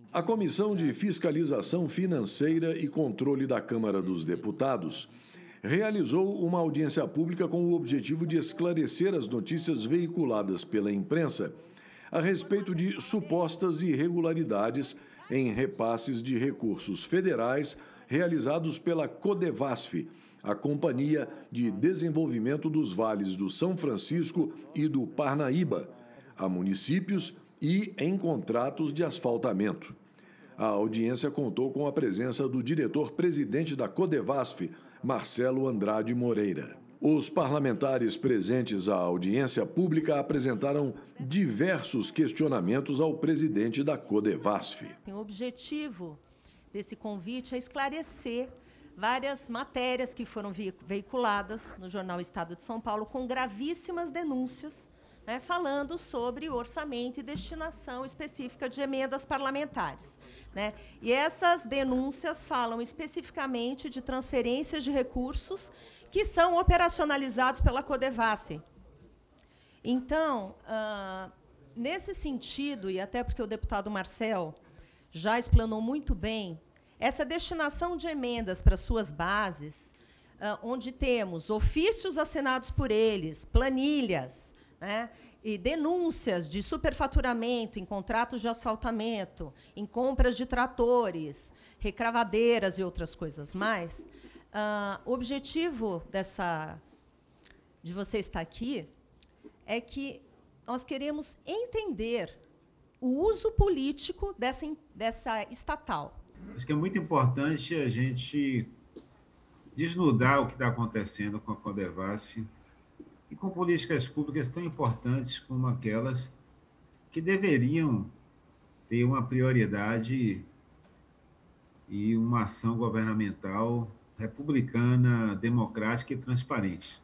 A Comissão de Fiscalização Financeira e Controle da Câmara dos Deputados realizou uma audiência pública com o objetivo de esclarecer as notícias veiculadas pela imprensa a respeito de supostas irregularidades em repasses de recursos federais realizados pela Codevasf, a Companhia de Desenvolvimento dos Vales do São Francisco e do Parnaíba, a municípios e em contratos de asfaltamento. A audiência contou com a presença do diretor-presidente da Codevasf, Marcelo Andrade Moreira. Os parlamentares presentes à audiência pública apresentaram diversos questionamentos ao presidente da Codevasf. O objetivo desse convite é esclarecer várias matérias que foram veiculadas no jornal Estado de São Paulo com gravíssimas denúncias, falando sobre o orçamento e destinação específica de emendas parlamentares. E essas denúncias falam especificamente de transferências de recursos que são operacionalizados pela Codevasf. Então, nesse sentido, e até porque o deputado Marcel já explanou muito bem, essa destinação de emendas para suas bases, onde temos ofícios assinados por eles, planilhas, e denúncias de superfaturamento em contratos de asfaltamento, em compras de tratores, recravadeiras e outras coisas mais. O objetivo de você estar aqui é que nós queremos entender o uso político dessa estatal. Acho que é muito importante a gente desnudar o que está acontecendo com a Codevasf e com políticas públicas tão importantes como aquelas que deveriam ter uma prioridade e uma ação governamental republicana, democrática e transparente.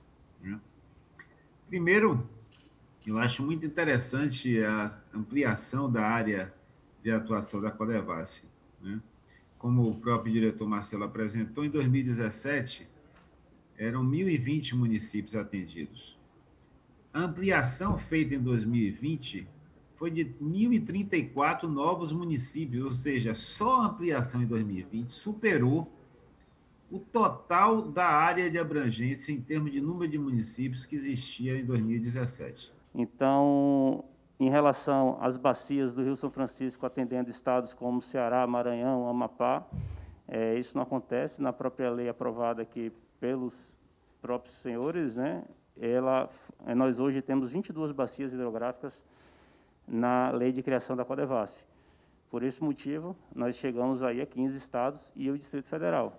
Primeiro, eu acho muito interessante a ampliação da área de atuação da Codevasf. Como o próprio diretor Marcelo apresentou, em 2017, eram 1.020 municípios atendidos. A ampliação feita em 2020 foi de 1.034 novos municípios, ou seja, só a ampliação em 2020 superou o total da área de abrangência em termos de número de municípios que existia em 2017. Então, em relação às bacias do Rio São Francisco, atendendo estados como Ceará, Maranhão, Amapá, isso não acontece. Na própria lei aprovada aqui pelos próprios senhores, nós hoje temos 22 bacias hidrográficas na lei de criação da Codevasf. Por esse motivo, nós chegamos aí a 15 estados e o Distrito Federal.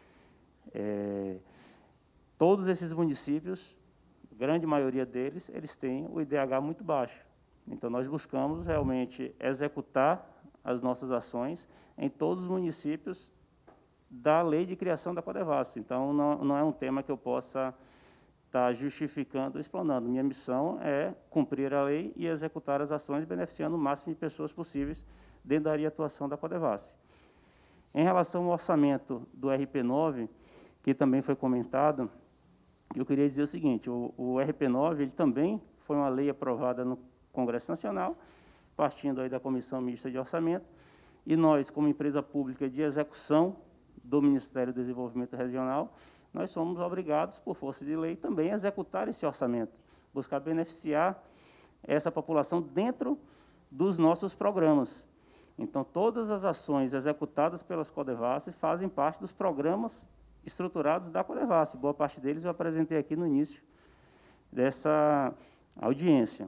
Todos esses municípios, grande maioria deles, eles têm o IDH muito baixo. Então, nós buscamos realmente executar as nossas ações em todos os municípios da lei de criação da Codevasf. Então, não é um tema que eu possa estar justificando ou explanando. Minha missão é cumprir a lei e executar as ações, beneficiando o máximo de pessoas possíveis dentro da área de atuação da Codevasf. Em relação ao orçamento do RP9, que também foi comentado, eu queria dizer o seguinte: o RP9 ele também foi uma lei aprovada no Congresso Nacional, partindo aí da Comissão Mista de Orçamento, e nós, como empresa pública de execução do Ministério do Desenvolvimento Regional, nós somos obrigados, por força de lei, também a executar esse orçamento, buscar beneficiar essa população dentro dos nossos programas. Então, todas as ações executadas pelas Codevasf fazem parte dos programas estruturados da Codevasf. Boa parte deles eu apresentei aqui no início dessa audiência.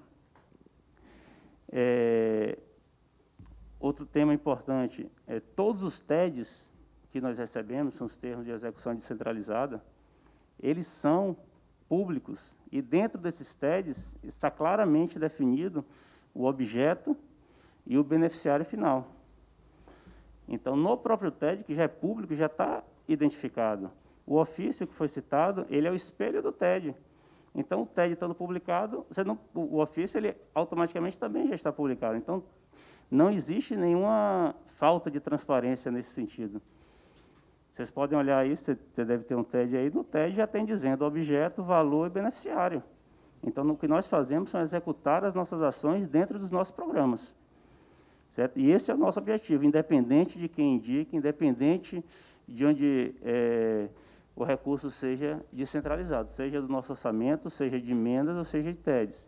Outro tema importante é todos os TEDs que nós recebemos, são os termos de execução descentralizada, eles são públicos e dentro desses TEDs está claramente definido o objeto e o beneficiário final. Então, no próprio TED, que já é público, já está identificado. O ofício que foi citado, ele é o espelho do TED. Então, o TED estando publicado, o ofício ele automaticamente também já está publicado. Então, não existe nenhuma falta de transparência nesse sentido. Vocês podem olhar aí, você deve ter um TED aí, no TED já tem dizendo objeto, valor e beneficiário. Então, o que nós fazemos é executar as nossas ações dentro dos nossos programas. certo? E esse é o nosso objetivo, independente de quem indique, independente de onde o recurso seja descentralizado, seja do nosso orçamento, seja de emendas ou seja de TEDs.